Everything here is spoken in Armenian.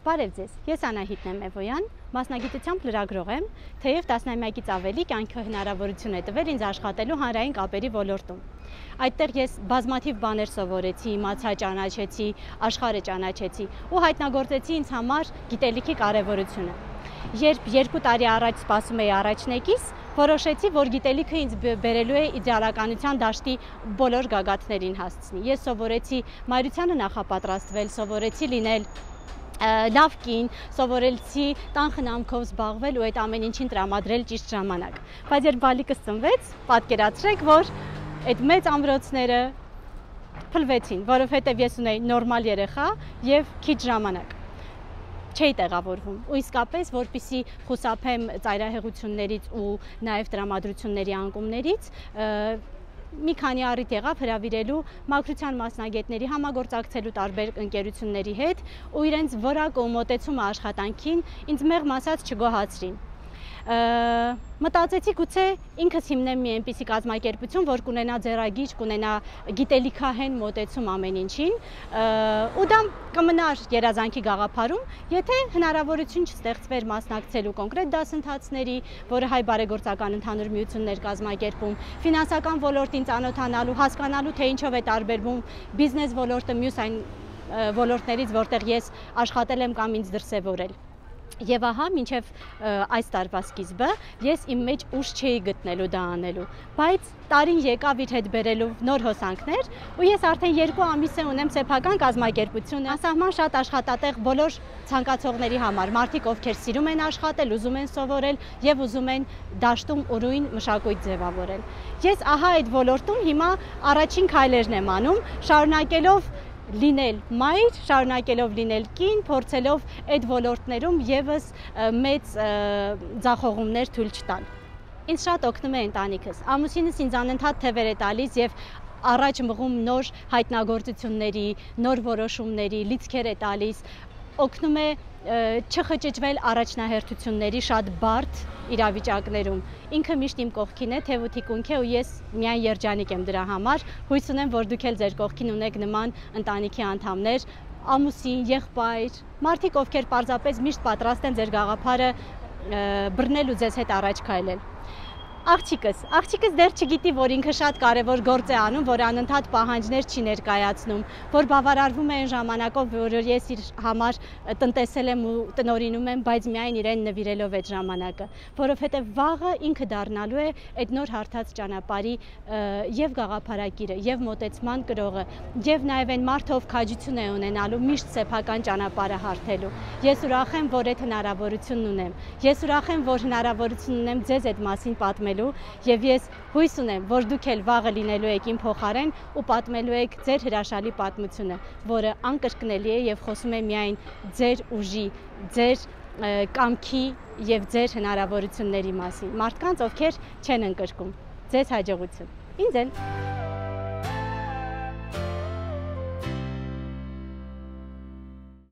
Բարև ձեզ, ես Անահիտն եմ Էվոյան, մասնագիտությամբ լրագրող եմ, թեև 10-ամյակից ավելի կյանքը հնարավորություն է տվել ինձ աշխատելու հանրային կապերի ոլորտում։ Այդտեղ ես բազմաթիվ բաներ սովորեցի, իմացա, ճանաչեցի, աշխարհը ճանաչեցի ու հայտնագործեցի ինձ համար գիտելիքի կարևորությունը։ Երբ 2 տարի առաջ սպասում էի առաջնեկիս, որոշեցի, որ գիտելիքը ինձ բերելու է իդեալականության դաշտի բոլոր գագաթներին հասցնի։ Ես սովորեցի մայրությանը նախապատրաստվել, սովորեցի լինել լավ կին, սովորեցի տան խնամքով զբաղվել ու այդ ամեն ինչին տրամադրել ճիշտ ժամանակ։ Բայց երբ բալիկս ծնվեց, պատկերացրեք, որ այդ մեծ ամրոցները փլվեցին, որովհետև ես ունեի նորմալ երեխա եւ քիչ ժամանակ։ Չէի տեղավորվում ու իսկապես, որպեսզի խուսափեմ ծայրահեղություններից ու նաև տրամադրությունների անկումներից, մի քանի առիթ եղավ հրավիրելու մաքրության մասնագետների, համագործակցելու տարբեր ընկերությունների հետ ու իրենց որակը ու մոտեցումը աշխատանքին ինձ մեղմ ասած չգոհացրին։ Մտածեցի գուցե ինքս հիմնեմ մի այնպիսի կազմակերպություն, որ կունենա ձեռագիր, կունենա գիտելիքահեն մոտեցում ամեն ինչին, ու դա կմնար երազանքի գաղափարում, եթե հնարավորություն չստեղծվեր մասնակցելու կոնկրետ դասընթացների, որը հայ բարեգործական ընդհանուր միություններ կազմակերպում, ֆինանսական ոլորտին ծանոթանալու, հասկանալու, թե ինչով է տարբերվում բիզնես ոլորտը մյուս այն ոլորտներից, որտեղ ես աշխատել եմ կամ ինձ դրսևորել։ Եվ ահա, մինչև այս տարվա սկիզբը ես իմ մեջ ուժ չէի գտնելու դա անելու, բայց տարին եկավ իր հետ բերելով նոր հոսանքներ ու ես արդեն 2 ամիս է ունեմ սեփական կազմակերպություն, անսահման շատ աշխատատեղ բոլոր ցանկացողների համար, մարդիկ ովքեր սիրում են աշխատել, ուզում են սովորել եւ ուզում են դաշտում ուրույն մշակույթ ձևավորել։ Ես ահա այդ ոլորտում հիմա առաջին քայլերն եմ անում, շարունակելով լինել մայր, շարունակելով լինել կին, փորձելով այդ ոլորտներում եւս մեծ ձախողումներ թույլ չտալ։ Ինձ շատ օգնում է ընտանիքս։ Ամուսինս ինձ անընդհատ թևեր է տալիս եւ առաջ մղում նոր հայտնագործությունների, նոր որոշումների, լիցքեր է տալիս, օգնում է չխճճվել առաջնահերթությունների շատ բարդ իրավիճակներում։ Ինքը միշտ իմ կողքին է, թև ու թիկունք է ու ես միայն երջանիկ եմ դրա համար։ Հույս ունեմ, որ դուք էլ ձեր կողքին ունեք նման ընտանիքի անդամներ, ամուսին, եղբայր, մարդիկ, ովքեր պարզապես միշտ պատրաստ են ձեր գաղափարը բռնել ու ձեզ հետ առաջ քայլել։ Աղջիկս դեռ չգիտի, որ ինքը շատ կարևոր գործ է անում, որ անընդհատ պահանջներ չի ներկայացնում, որ բավարարվում է այն ժամանակով, որ ես իր համար տնտեսել եմ ու տնօրինում եմ, բայց միայն իրեն նվիրելով այդ ժամանակը, որովհետև վաղը ինքը դառնալու է այդ նոր հարթած ճանապարհի եւ գաղափարակիրը, եւ մոտեցման կրողը, եւ նաեւ այն մարդը, ով քաջություն է ունենալու միշտ սեփական ճանապարհը հարթելու։ Ես ուրախ եմ, որ այդ հնարավորությունն ունեմ։ Ես ուրախ եմ, որ հնարավորություն ունեմ ձեզ այդ մասին պատմել Եվ ես հույս ունեմ, որ դուք էլ վաղը լինելու եք իմ փոխարեն ու պատմելու եք ձեր հրաշալի պատմությունը, որը անկրկնելի է եւ խոսում է միայն ձեր ուժի, ձեր կամքի եւ ձեր հնարավորությունների մասին։ Մարդկանց, ովքեր չեն ընկրկում։ Ձեզ հաջողություն։ Ինձ էլ։